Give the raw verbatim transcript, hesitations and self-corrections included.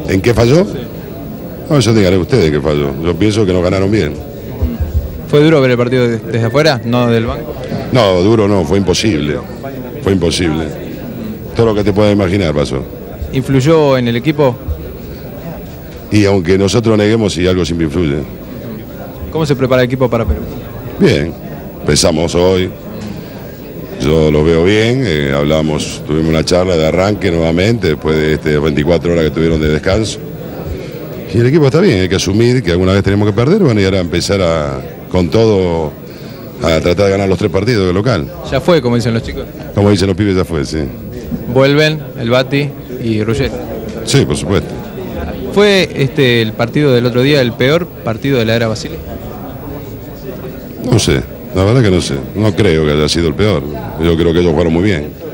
¿En qué falló? Sí. No, eso díganle ustedes que falló. Yo pienso que no ganaron bien. ¿Fue duro ver el partido desde afuera, no del banco? No, duro no, fue imposible. Fue imposible. Todo lo que te puedas imaginar pasó. ¿Influyó en el equipo? Y aunque nosotros neguemos, si algo siempre influye. ¿Cómo se prepara el equipo para Perú? Bien, empezamos hoy. Yo lo veo bien, eh, hablamos, tuvimos una charla de arranque nuevamente, después de este veinticuatro horas que tuvieron de descanso. Y el equipo está bien, hay que asumir que alguna vez tenemos que perder, bueno, y ahora empezar a, con todo a tratar de ganar los tres partidos de local. Ya fue, como dicen los chicos. Como dicen los pibes, ya fue, sí. Vuelven el Bati y Ruggeri. Sí, por supuesto. ¿Fue este el partido del otro día el peor partido de la era Basile? No sé, la verdad que no sé. No creo que haya sido el peor. Yo creo que ellos jugaron muy bien.